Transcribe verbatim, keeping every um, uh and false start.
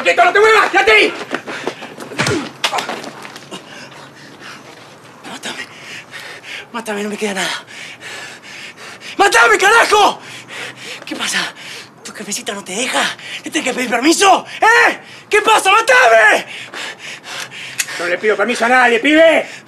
quieto! ¡No te muevas! ¡Quédate ahí! Mátame. Mátame, no me queda nada. ¡Mátame, carajo! ¿Qué pasa? ¿Tu jefecita no te deja? ¿Te tienes que pedir permiso? ¿Eh? ¿Qué pasa? ¡Mátame! No le pido permiso a nadie, pibe.